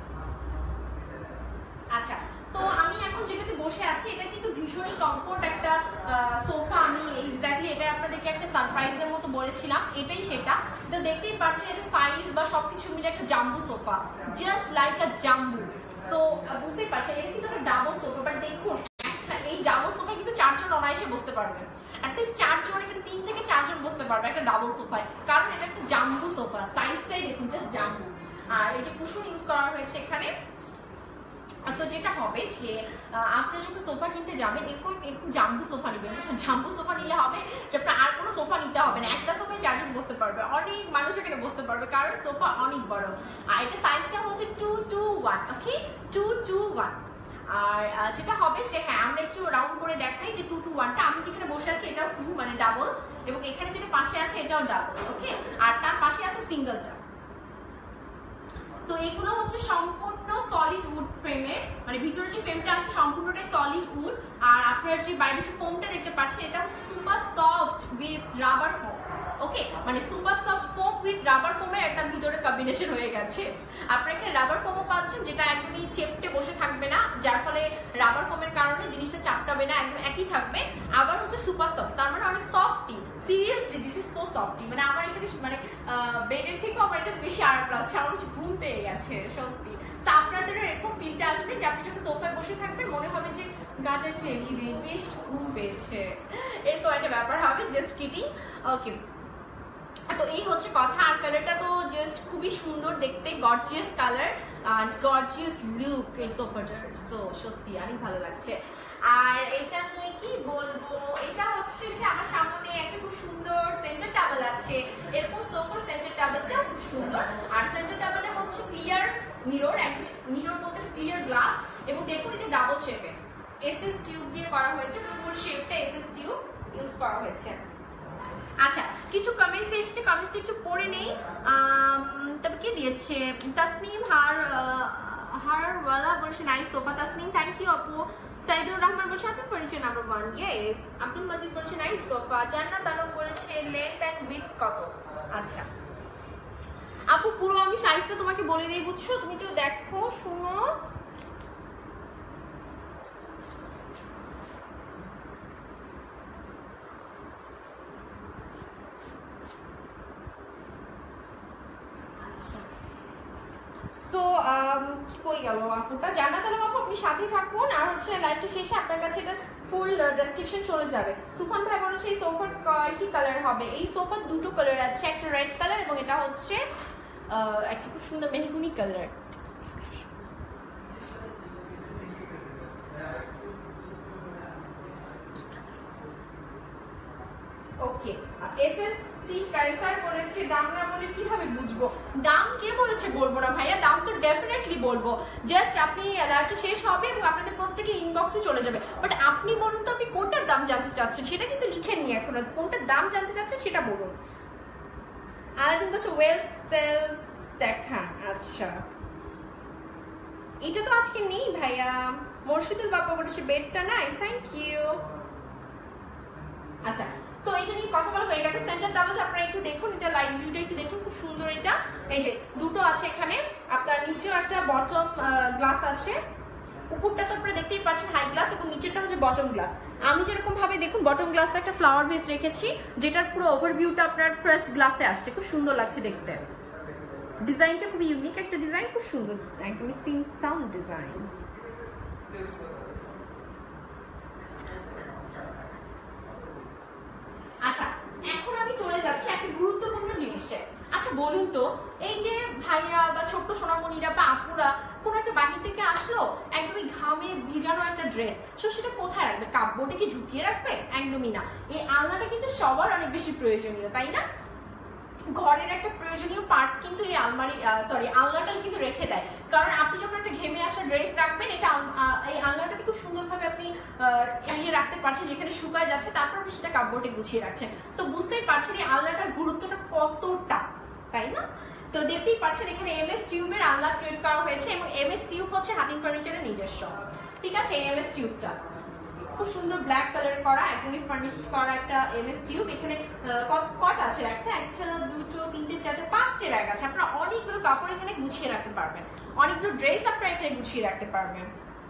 আচ্ছা, তো আমি এখন যেটাতে বসে আছি এটা কিন্তু ভীষণই কমফোর্ট একটা সোফা। আমি এক্স্যাক্টলি এটা আপনাদেরকে একটা সারপ্রাইজের মতো বলেছিলাম, এটাই সেটা। তো দেখতেই পাচ্ছেন এটা সাইজ বা সবকিছু মিলে একটা জাম্বু সোফা, জাস্ট লাইক আ জাম্বু। সো বুঝতেই পারছেন এটা কিন্তু একটা ডাবল সোফা, বাট দেখুন এই ডাবল সোফায় কিন্তু চারজন অনায়াসে বসতে পারবে, অ্যাটলিস্ট চারজন, এখানে তিন থেকে চারজন বসতে পারবে একটা ডাবল সোফায়, কারণ এটা একটা জাম্বু সোফা, সাইজটাই দেখুন জাস্ট জাম্বু। আর এই যে কুশন ইউজ করা হয়েছে এখানে, সো যেটা হবে যে আপনি যখন সোফা কিনতে যাবেন এরকম এরকম জাম্বু সোফা নেবেন, বুঝছেন? জাম্বু সোফা নিলে হবে যে আপনার আর কোনো সোফা নিতে হবে না, একটা সোফায় চারজন বসতে পারবে, অনেক মানুষ এখানে বসতে পারবে, কারণ সোফা অনেক বড়। আর এটা সাইজটা হচ্ছে two two one, okay, two two one. আর যেটা হবে যে হ্যাঁ আমরা একটু রাউন্ড করে দেখাই যে টু টু ওয়ানটা, আমি যেখানে বসে আছি এটাও টু মানে ডাবল, এবং এখানে যেটা পাশে আছে এটাও ডাবল, ওকে, আর তার পাশে আছে সিঙ্গেলটা। তো এগুলো হচ্ছে সম্পূর্ণ সলিড উড ফ্রেমের, মানে ভিতরে যে ফ্রেমটা আছে সম্পূর্ণটাই সলিড উড। আর আপনার যে বাইরে যে ফোমটা দেখতে পাচ্ছেন এটা হচ্ছে super soft with rubber foam, okay, মানে super soft foam with rubber ফোমের একটা ভিতরে কম্বিনেশন হয়ে গেছে। আপনারা এখানে রাবার ফোমও পাচ্ছেন যেটা একদমই চেপটে বসে থাকবে না, যার ফলে রাবার ফোমের কারণে জিনিসটা চাপটাবে না, একদম একই থাকবে। আবার হচ্ছে সুপার সফট, তার মানে অনেক softy, seriously this is so softy, মানে আমার এখানে মানে বেডের থেকেও আমার এটা বেশি আরাম লাগছে, আমার হচ্ছে ঘুম পেয়ে গেছে সত্যি। তো আপনাদেরও এরকম ফিলটা আসবে যে আপনি যখন সোফায় বসে থাকবেন মনে হবে যে গাটা একটু এলিয়ে দিয়ে বেশ ঘুম পেয়েছে, এরকম একটা ব্যাপার হবে, জাস্ট কিটিং, ওকে। তো এই হচ্ছে কথা। আর কালারটা তো জাস্ট খুবই সুন্দর দেখতে, গর্জিয়াস কালার আর গর্জিয়াস লুক এই সোফাটার, সো সত্যি অনেক ভালো লাগছে। আর এটা নিয়ে কি বলবো, এটা হচ্ছে যে আমার সামনে একটা খুব সুন্দর সেন্টার টেবিল আছে, এরকম সোফার সেন্টার টেবিলটাও খুব সুন্দর। আর সেন্টার টেবিলটা হচ্ছে ক্লিয়ার মিরর, মিরর বলতে ক্লিয়ার গ্লাস, এবং দেখুন এটা ডাবল শেপে এসএস টিউব দিয়ে করা হয়েছে, ফুল শেপটা এসএস টিউব ইউজ করা হয়েছে। আচ্ছা, কিছু কমেন্টস এসছে, কমেন্টস একটু পড়ে নেই। তবে কি দিয়েছে তাসনিম হার হারওয়ালা বলছে nice sofa, Tasnim thank you আপু। সাইদুর রহমান বলছে Hatim furniture number one, yes. Abdul Majid বলছে নাইস সোফা। জান্নাত আলম বলেছে লেন্থ এন্ড উইডথ কত। আচ্ছা আপু পুরো আমি সাইজটা তোমাকে বলে দিই, বুঝছো, তুমি একটু দেখো শুনো। সো কই গেল আপুটা, জান্নাত আলম আপু আপনি সাথে থাকুন, আর হচ্ছে লাইভটা শেষে আপনার কাছে এটা ফুল ডেসক্রিপশন চলে যাবে। তুফান ভাই বলেছে এই সোফার কয়টি কালার হবে, এই সোফার দুটো কালার আছে, একটা রেড কালার এবং এটা হচ্ছে একটা খুব সুন্দর মেহগুনি কালার। ওকে, এসএসটি কাইসার বলেছে দাম না বলে কিভাবে বুঝবো, দাম কে বলেছে বলবো না ভাইয়া, দাম তো ডেফিনেটলি বলবো, জাস্ট আপনি লাইভটা শেষ হবে এবং আপনাদের প্রত্যেকের ইনবক্সে চলে যাবে। বাট আপনি বলুন তো আপনি কোনটার দাম জানতে চাচ্ছেন, সেটা কিন্তু লিখেননি এখন, কোনটার দাম জানতে চাচ্ছেন সেটা বলুন। আলাদিন বলছে ওয়েল সেলফ দেখা, আচ্ছা এটা তো আজকে নেই ভাইয়া। মুর্শিদুল বাবা বলেছে বেডটা নাই, থ্যাংক ইউ। আচ্ছা তো এটা নিয়ে কথা বলা হয়ে গেছে। সেন্টার টেবিলটা আপনারা একটু দেখুন, এটা লাইট ভিউটা একটু দেখুন, খুব সুন্দর। এটা এই যে দুটো আছে এখানে, আপনার নিচেও একটা বটম গ্লাস আছে, উপরটা তো আপনারা দেখতেই পাচ্ছেন হাই গ্লাস এবং নিচেরটা হচ্ছে বটম গ্লাস। আমি যেরকম ভাবে দেখুন বটম গ্লাসে একটা ফ্লাওয়ার বেস রেখেছি, যেটার পুরো ওভারভিউটা আপনার ফার্স্ট গ্লাসে আসছে, খুব সুন্দর লাগছে দেখতে। ডিজাইনটা খুব ইউনিক একটা ডিজাইন, খুব সুন্দর, একদমই সিম সাউন্ড ডিজাইন। আচ্ছা এখন আমি চলে যাচ্ছি একটা গুরুত্বপূর্ণ জিনিসে। আচ্ছা বলুন তো, এই যে ভাইয়া বা ছোট্ট সোনামণিরা বা আপুরা কোনো একটা বাহির থেকে আসলো, একদমই ঘামে ভিজানো একটা ড্রেস, সো সেটা কোথায় রাখবে? কাপড়ে কি ঢুকিয়ে রাখবে? একদমই না। এই আলনাটা কিন্তু সবার অনেক বেশি প্রয়োজনীয়, তাই না? ঘরের একটা প্রয়োজনীয় পার্ট কিন্তু এই আলমারি সরি আলনাটাই কিন্তু রেখে দেয়, কারণ আপনি যখন একটা ঘেমে আসা ড্রেস রাখবেন, এটা এই আলনাটাকে খুব সুন্দরভাবে আপনি এড়িয়ে রাখতে পারছেন, যেখানে শুকায় যাচ্ছে, তারপর আপনি সেটা কাপড়ে গুছিয়ে রাখছেন। তো বুঝতেই পারছেন এই আলনাটার গুরুত্বটা কতটা, তাই না? তো দেখতেই পাচ্ছেন এখানে এম এস টিউবের আলনা ক্রিয়েট করা হয়েছে, এবং এম এস টিউব হচ্ছে হাতিম ফার্নিচারের নিজস্ব, ঠিক আছে? এম এস টিউবটা খুব সুন্দর ব্ল্যাক কালার করা, একদমই ফার্নিশড করা একটা এম এস টিউব। এখানে কট আছে, একটা একটা দুটো তিনটে চারটে পাঁচটে র্যাক আছে, আপনারা অনেকগুলো কাপড় এখানে গুছিয়ে রাখতে পারবেন, অনেকগুলো ড্রেস আপনারা এখানে গুছিয়ে রাখতে পারবেন।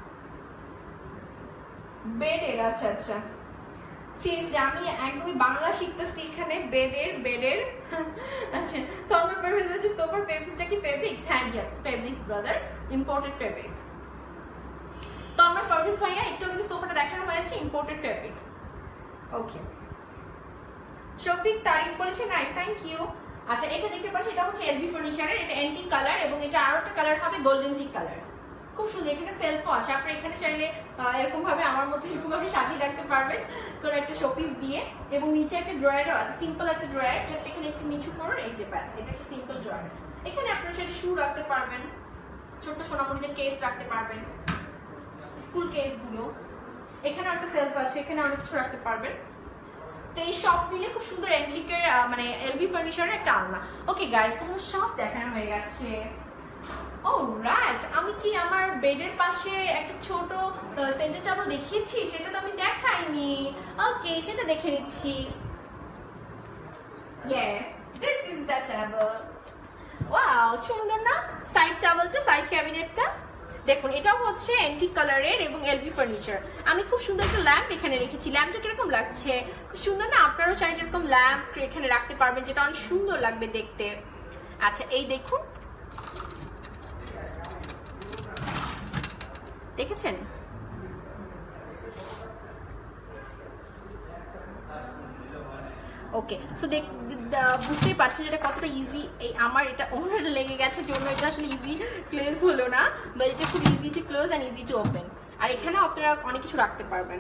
বেডের, আচ্ছা আচ্ছা সিরিয়াসলি আমি একদমই বাংলা শিখতেছি এখানে। বেডের বেডের আচ্ছা তো আমার পারভেজ বলছে সোফার ফেব্রিক্সটা কি ফেব্রিক্স? হ্যাঁ yes fabrics brother, imported fabrics. তো আমার পারভেজ ভাইয়া একটু আগে যে সোফাটা দেখানো হয়েছে imported fabrics. Okay, Shafiq Tariq বলেছে নাইস, থ্যাংক ইউ। আচ্ছা এটা দেখতে পাচ্ছি, এটা হচ্ছে এলবি ফার্নিচারের, এটা অ্যান্টিক কালার এবং এটা আরো একটা কালার হবে গোল্ডেন টিক কালার। খুব সুন্দর। এখানে সেলফও আছে, আপনি এখানে চাইলে এরকম ভাবে আমার মধ্যে এরকম ভাবে সাজিয়ে রাখতে পারবেন কোনো একটা শোপিস দিয়ে। এবং নিচে একটা ড্রয়ারও আছে, সিম্পল একটা ড্রয়ার, জাস্ট এখানে একটু নিচু করুন, এই যে ব্যাস, এটা একটা সিম্পল ড্রয়ার। এখানে আপনারা চাইলে শু রাখতে পারবেন, ছোট্ট সোনামণিদের কেস রাখতে পারবেন, স্কুল কেসগুলো। এখানে একটা সেলফ আছে, এখানে অনেক কিছু রাখতে পারবেন। তো এই সব মিলে খুব সুন্দর অ্যান্টিকের মানে এলবি ফার্নিচারের একটা আলনা। ওকে গাইস, তোমার সব দেখানো হয়ে গেছে। ও রাইট, আমি কি আমার বেডের পাশে একটা ছোট সেন্টার টেবিল দেখিয়েছি? সেটা তো আমি দেখাইনি। ওকে, সেটা দেখে নিচ্ছি। Yes, this is the table. Wow, সুন্দর না সাইড টেবিলটা, সাইড ক্যাবিনেটটা? দেখুন, এটাও হচ্ছে অ্যান্টিক কালারের এবং এলবি ফার্নিচার। আমি খুব সুন্দর একটা ল্যাম্প এখানে রেখেছি। ল্যাম্পটা কিরকম লাগছে? খুব সুন্দর না? আপনারাও চাইলে এরকম ল্যাম্প এখানে রাখতে পারবেন, যেটা অনেক সুন্দর লাগবে দেখতে। আচ্ছা, এই দেখুন, দেখেছেন? ওকে, সো দেখ বুঝতেই পারছেন যেটা কতটা ইজি। এই আমার এটা অন্যটা লেগে গেছে জন্য এটা আসলে ইজি ক্লোজ হলো না, বাট এটা খুব easy to close and easy to open. আর এখানে আপনারা অনেক কিছু রাখতে পারবেন।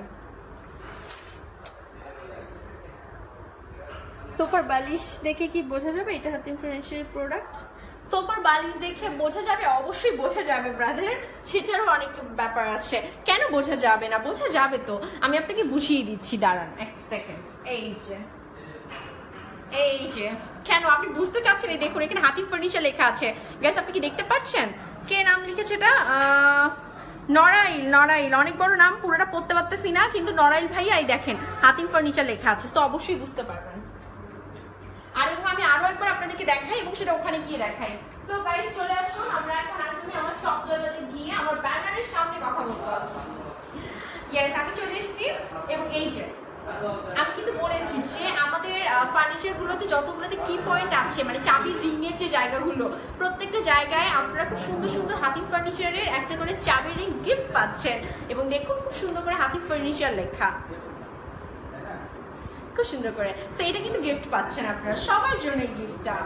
সোফার বালিশ দেখে কি বোঝা যাবে এটা হাতিম ফার্নিচারের প্রোডাক্ট? সোফার বালিশ দেখে বোঝা যাবে? অবশ্যই বোঝা যাবে ব্রাদার, সেটারও অনেক ব্যাপার আছে। কেন বোঝা যাবে না? বোঝা যাবে তো, আমি আপনাকে বুঝিয়ে দিচ্ছি, দাঁড়ান এক সেকেন্ড। এই যে এই যে কেন আপনি বুঝতে চাচ্ছেন? এই দেখুন, এখানে হাতিম ফার্নিচার লেখা আছে। গাইস, আপনি কি দেখতে পাচ্ছেন কে নাম লিখেছে? এটা নড়াইল। নড়াইল অনেক বড় নাম, পুরোটা পড়তে পারতেছি না, কিন্তু নড়াইল ভাইয়া এই দেখেন হাতিম ফার্নিচার লেখা আছে, তো অবশ্যই বুঝতে পারবেন। আর এবং আমি আরো একবার আপনাদেরকে দেখাই এবং সেটা ওখানে গিয়ে দেখাই। সো গাইস, চলে আসুন, আমরা এখন একদমই আমার টপ লেভেলে গিয়ে আমার ব্যানারের সামনে কথা বলবো। ইয়েস, আমি চলে এসেছি। এবং এই যে আমি কিন্তু বলেছি যে আমাদের ফার্নিচার গুলোতে যতগুলোতে কি পয়েন্ট আছে, মানে চাবির রিং এর যে জায়গাগুলো, প্রত্যেকটা জায়গায় আপনারা খুব সুন্দর সুন্দর হাতিম ফার্নিচারের একটা করে চাবির রিং গিফট পাচ্ছেন। এবং দেখুন, খুব সুন্দর করে হাতিম ফার্নিচার লেখা, খুব সুন্দর করে। সো এটা কিন্তু গিফট পাচ্ছেন আপনারা, সবার জন্য এই গিফটটা।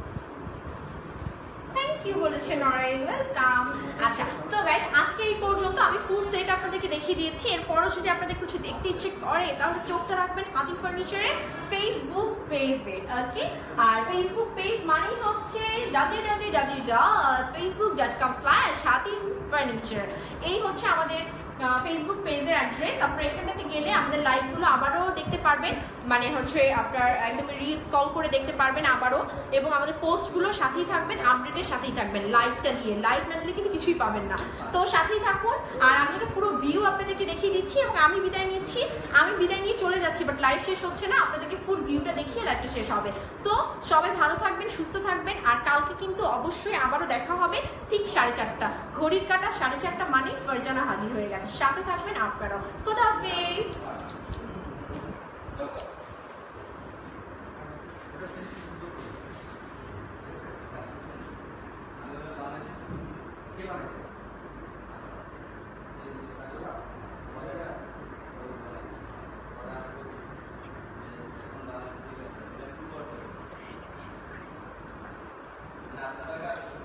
থ্যাংক ইউ বলেছে নড়াইল, ওয়েলকাম। আচ্ছা, সো গাইস, আজকে এই পর্যন্ত আমি ফুল সেট আপনাদেরকে দেখিয়ে দিয়েছি। এরপরও যদি আপনাদের কিছু দেখতে ইচ্ছে করে তাহলে চোখটা রাখবেন হাতিম ফার্নিচারের ফেসবুক পেজে। ওকে, আর ফেসবুক পেজ মানেই হচ্ছে W W W dot Facebook dot com slash Hatim furniture. এই হচ্ছে আমাদের ফেসবুক পেজের অ্যাড্রেস। আপনারা এখানটাতে গেলে আমাদের লাইভগুলো আবারও দেখতে পারবেন, মানে হচ্ছে আপনার একদম রিস্ক্রল করে দেখতে পারবেন আবারও। এবং আমাদের পোস্টগুলো সাথেই থাকবেন, আপডেটের সাথেই থাকবেন, লাইভটা দিয়ে। লাইভ না দিলে কিন্তু কিছুই পাবেন না, তো সাথেই থাকুন। আর আমি একটা পুরো ভিউ আপনাদেরকে দেখিয়ে দিচ্ছি এবং আমি বিদায় নিচ্ছি। আমি বিদায় নিয়ে চলে যাচ্ছি, বাট লাইভ শেষ হচ্ছে না, আপনাদেরকে ফুল ভিউটা দেখিয়ে লাইভটা শেষ হবে। সো সবাই ভালো থাকবেন, সুস্থ থাকবেন। আর কালকে কিন্তু অবশ্যই আবারও দেখা হবে ঠিক সাড়ে চারটা, ঘড়ির কাটা সাড়ে চারটা, মানে ফারজানা হাজির হয়ে গেছে। সাথে থাকবেন আপনারাও। খোদা হাফেজ। Nah,